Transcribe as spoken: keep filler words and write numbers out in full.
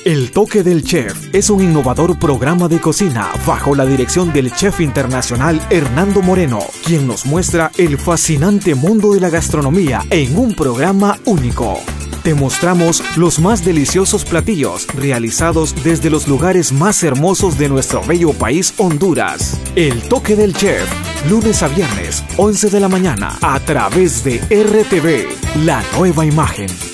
El Toque del Chef es un innovador programa de cocina bajo la dirección del chef internacional Hernando Moreno, quien nos muestra el fascinante mundo de la gastronomía en un programa único. Te mostramos los más deliciosos platillos realizados desde los lugares más hermosos de nuestro bello país Honduras. El Toque del Chef, lunes a viernes, once de la mañana, a través de R T V, la nueva imagen.